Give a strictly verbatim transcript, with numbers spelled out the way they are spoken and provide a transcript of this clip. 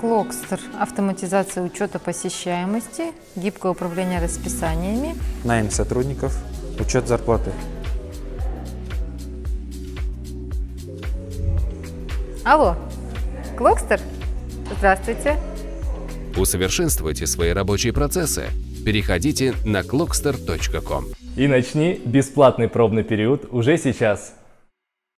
Клокстер. Автоматизация учета посещаемости, гибкое управление расписаниями. Найм сотрудников, учет зарплаты. Алло, Клокстер? Здравствуйте. Усовершенствуйте свои рабочие процессы. Переходите на клокстер точка ком. И начни бесплатный пробный период уже сейчас.